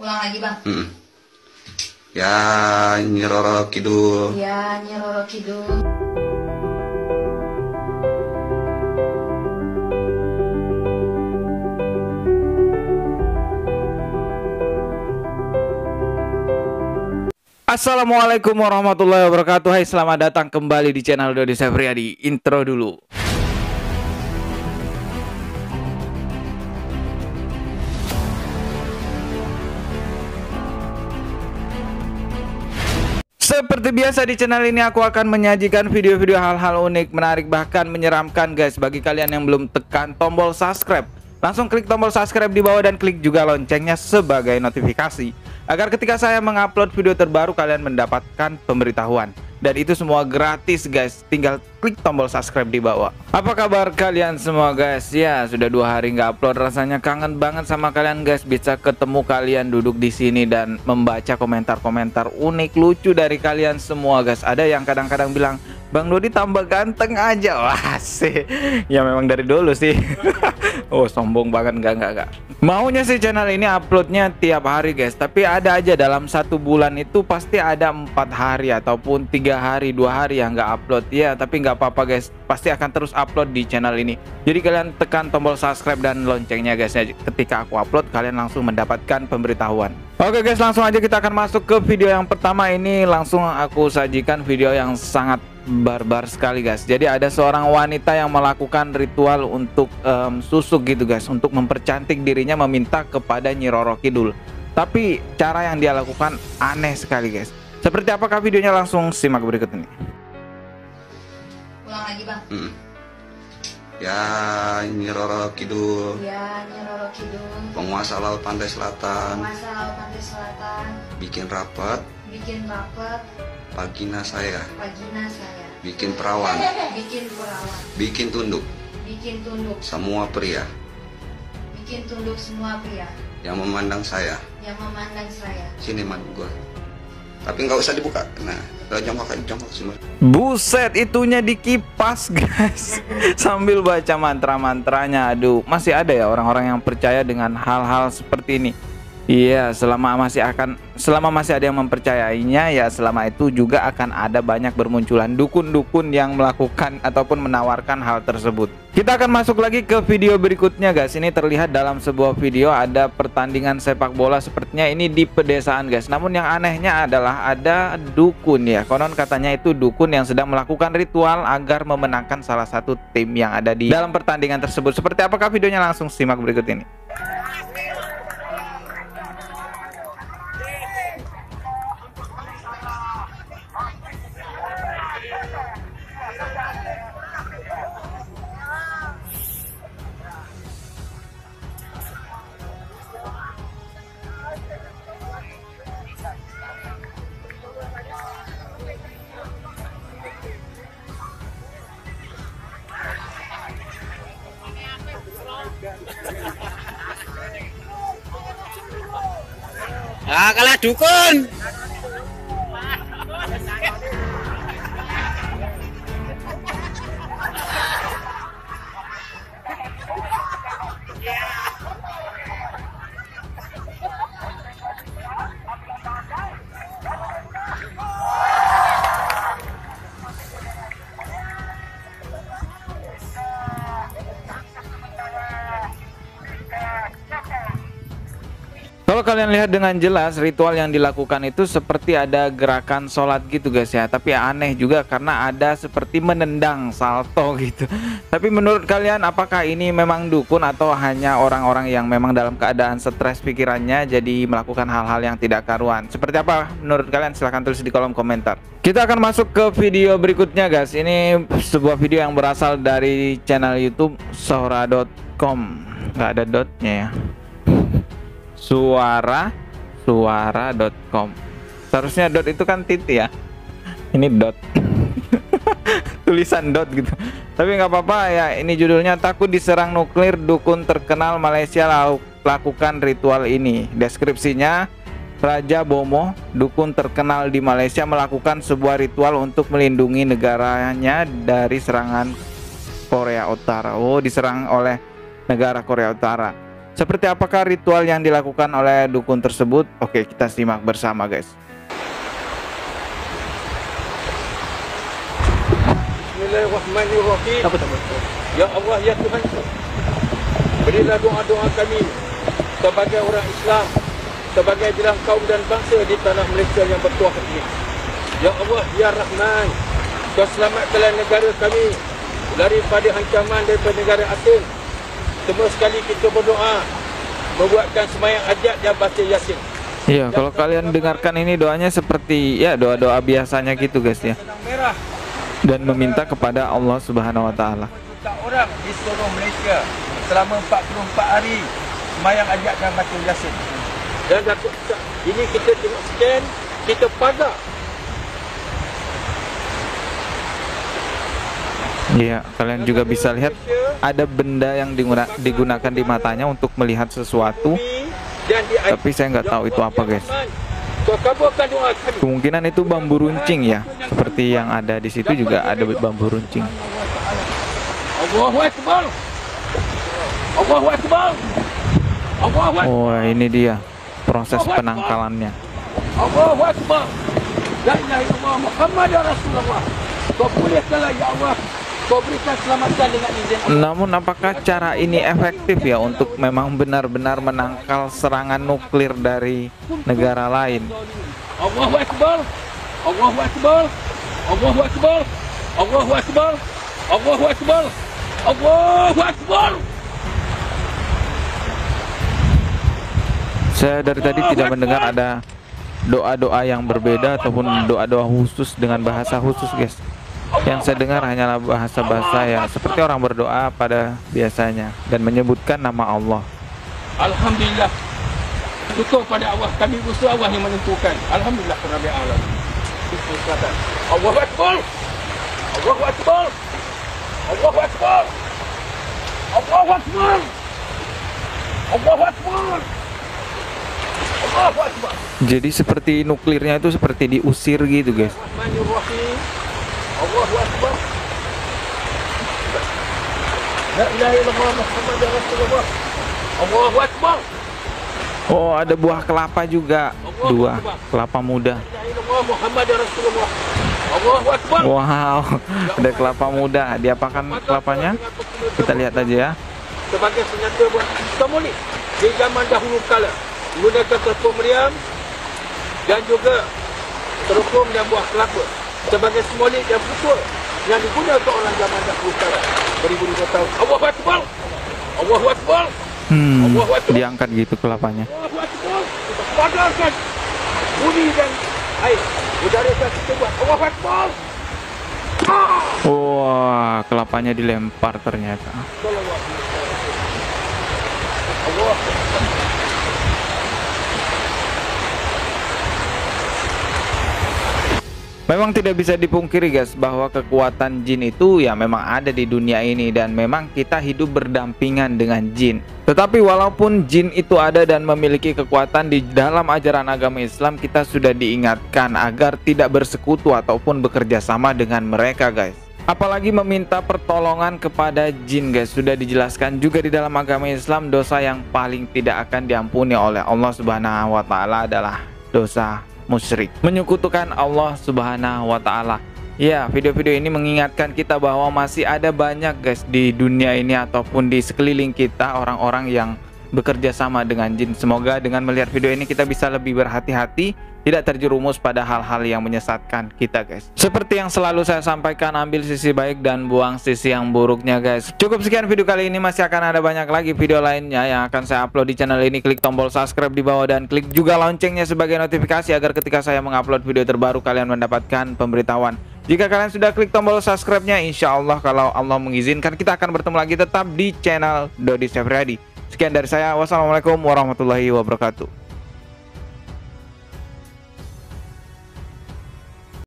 Ulang lagi, Bang. Ya, Nyi Roro Kidul. Ya, Nyi Roro Kidul. Assalamualaikum warahmatullahi wabarakatuh. Hai, selamat datang kembali di channel Dodi Sefriadi. Intro dulu. Seperti biasa di channel ini aku akan menyajikan video-video hal-hal unik, menarik, bahkan menyeramkan guys. Bagi kalian yang belum tekan tombol subscribe, langsung klik tombol subscribe di bawah dan klik juga loncengnya sebagai notifikasi, agar ketika saya mengupload video terbaru kalian mendapatkan pemberitahuan. Dan itu semua gratis guys, tinggal klik tombol subscribe di bawah. Apa kabar kalian semua guys? Ya, sudah 2 hari nggak upload, rasanya kangen banget sama kalian guys. Bisa ketemu kalian duduk di sini dan membaca komentar-komentar unik lucu dari kalian semua guys. Ada yang kadang-kadang bilang, Bang Dodi tambah ganteng aja. Wah sih, ya memang dari dulu sih. Oh sombong banget, enggak. Maunya sih channel ini uploadnya tiap hari guys, tapi ada aja dalam 1 bulan itu pasti ada 4 hari ataupun 3 hari, 2 hari yang nggak upload ya. Tapi nggak apa-apa guys, pasti akan terus upload di channel ini. Jadi kalian tekan tombol subscribe dan loncengnya guys ya. Ketika aku upload kalian langsung mendapatkan pemberitahuan. Oke guys, langsung aja kita akan masuk ke video yang pertama. Ini langsung aku sajikan video yang sangat barbar sekali guys. Jadi ada seorang wanita yang melakukan ritual untuk susuk gitu guys, untuk mempercantik dirinya, meminta kepada Nyi Roro Kidul. Tapi cara yang dia lakukan aneh sekali guys. Seperti apakah videonya, langsung simak berikut ini. Ulang lagi, Bang. Ya, Nyi Roro Kidul. Ya, Nyi Roro Kidul. Penguasa Laut Pantai Selatan. Penguasa Laut Pantai Selatan. Bikin rapat. Bikin rapet. Vagina saya. Vagina saya. Bikin perawan. Bikin perawan. Bikin tunduk. Bikin tunduk. Semua pria Bikin tunduk semua pria yang memandang saya. yang memandang saya. Sini man gua. Tapi nggak usah dibuka. Nah, jongkok semua. Buset, itunya dikipas guys. Sambil baca mantra-mantranya. Aduh, masih ada ya orang-orang yang percaya dengan hal-hal seperti ini. Iya, selama masih ada yang mempercayainya, ya selama itu juga akan ada banyak bermunculan dukun-dukun yang melakukan ataupun menawarkan hal tersebut. Kita akan masuk lagi ke video berikutnya guys. Ini terlihat dalam sebuah video ada pertandingan sepak bola, sepertinya ini di pedesaan guys. Namun yang anehnya adalah ada dukun ya. Konon katanya itu dukun yang sedang melakukan ritual agar memenangkan salah satu tim yang ada di dalam pertandingan tersebut. Seperti apakah videonya, langsung simak berikut ini. Ah, kalah dukun. Kalau kalian lihat dengan jelas, ritual yang dilakukan itu seperti ada gerakan sholat gitu guys ya. Tapi aneh juga karena ada seperti menendang salto gitu. Tapi menurut kalian, apakah ini memang dukun atau hanya orang-orang yang memang dalam keadaan stres pikirannya jadi melakukan hal-hal yang tidak karuan? Seperti apa menurut kalian? Silahkan tulis di kolom komentar. Kita akan masuk ke video berikutnya guys. Ini sebuah video yang berasal dari channel YouTube Suara.com. Nggak ada dotnya ya. Suara.com. Seharusnya dot itu kan titik ya. Ini dot. Tulisan dot gitu. Tapi nggak apa-apa ya. Ini judulnya, takut diserang nuklir, dukun terkenal Malaysia lakukan ritual ini. Deskripsinya, Raja Bomo, dukun terkenal di Malaysia, melakukan sebuah ritual untuk melindungi negaranya dari serangan Korea Utara. Oh, diserang oleh negara Korea Utara. Seperti apakah ritual yang dilakukan oleh dukun tersebut? Oke, kita simak bersama guys. Bismillahirrahmanirrahim. Ya Allah, ya Tuhan, berilah doa-doa kami sebagai orang Islam, sebagai jelang kaum dan bangsa di tanah Malaysia yang bertuah ini. Ya Allah, ya Rahman, Kau selamatkanlah negara kami daripada ancaman daripada negara asing. Semua sekali kita berdoa, membuatkan sembahyang hajat dan baca Yasin. Iya, kalau kalian dengarkan ini doanya seperti ya doa-doa biasanya gitu guys ya. Merah Dan meminta kepada Allah Subhanahu wa taala. juta orang di seluruh Malaysia selama 44 hari sembahyang hajat dan baca Yasin. Dan ini kita tengok scan, kita pagar. Iya, kalian juga bisa lihat ada benda yang digunakan di matanya untuk melihat sesuatu. Tapi saya nggak tahu itu apa guys. Kemungkinan itu bambu runcing ya. Seperti yang ada di situ juga ada bambu runcing. Allahu Akbar. Allahu Akbar. Allahu Akbar. Oh, ini dia proses penangkalannya. Allahu Akbar. La ilaha illallah Muhammadar Rasulullah. Kau pulihkanlah ya Allah. Kau berikan keselamatan dengan izin Allah. Namun apakah cara ini efektif ya untuk memang benar-benar menangkal serangan nuklir dari negara lain? Allahu Akbar. Allahu Akbar. Allahu Akbar. Allahu Akbar. Allahu Akbar. Allahu Akbar. Saya dari tadi tidak mendengar ada doa-doa yang berbeda ataupun doa-doa khusus dengan bahasa khusus guys. Yang saya dengar hanyalah bahasa-bahasa ya seperti orang berdoa pada biasanya dan menyebutkan nama Allah. Alhamdulillah. Syukur pada Allah. Kami usul Allah yang menentukan. Alhamdulillah Rabbil Alamin. Allahu Akbar. Allahu Akbar. Allahu Akbar. Allahu Akbar. Allahu Akbar. Allahu Akbar. Jadi seperti nuklirnya itu seperti diusir gitu guys. Bismillahirrahmanirrahim. Allahu Akbar. La ilaha illallah Muhammadar Rasulullah. Allahu Akbar. Oh, ada buah kelapa juga. Dua kelapa muda. La ilaha illallah Muhammadar Rasulullah. Allahu Akbar. Wow, ada kelapa muda. Diapakan kelapanya? Kita lihat aja ya. Sebagai senjata buat tamulik di zaman dahulu kala menggunakan terpung meriam dan juga terpung dan buah kelapa sebagai simbolik dan pukul yang digunakan orang zaman dahulu kala beribu-ribu tahun. Allahu Akbar. Allahu Akbar. Allahu Akbar. Diangkat gitu kelapanya. Allahu Akbar. Kita padarkan bunyi dan air udara yang kita buat. Allahu Akbar. Wah, kelapanya dilempar ternyata. Allah. Memang tidak bisa dipungkiri guys bahwa kekuatan jin itu ya memang ada di dunia ini dan memang kita hidup berdampingan dengan jin. Tetapi walaupun jin itu ada dan memiliki kekuatan di dalam ajaran agama Islam, kita sudah diingatkan agar tidak bersekutu ataupun bekerja sama dengan mereka guys. Apalagi meminta pertolongan kepada jin guys. Sudah dijelaskan juga di dalam agama Islam dosa yang paling tidak akan diampuni oleh Allah Subhanahu wa taala adalah dosa musyrik, menyekutukan Allah Subhanahu wa taala. Ya, video-video ini mengingatkan kita bahwa masih ada banyak guys di dunia ini ataupun di sekeliling kita orang-orang yang bekerja sama dengan jin. Semoga dengan melihat video ini kita bisa lebih berhati-hati, tidak terjerumus pada hal-hal yang menyesatkan kita guys. Seperti yang selalu saya sampaikan, ambil sisi baik dan buang sisi yang buruknya guys. Cukup sekian video kali ini, masih akan ada banyak lagi video lainnya yang akan saya upload di channel ini. Klik tombol subscribe di bawah dan klik juga loncengnya sebagai notifikasi agar ketika saya mengupload video terbaru kalian mendapatkan pemberitahuan. Jika kalian sudah klik tombol subscribe-nya, insya Allah kalau Allah mengizinkan kita akan bertemu lagi tetap di channel Dodi Chef Riyadi. Sekian dari saya, wassalamualaikum warahmatullahi wabarakatuh.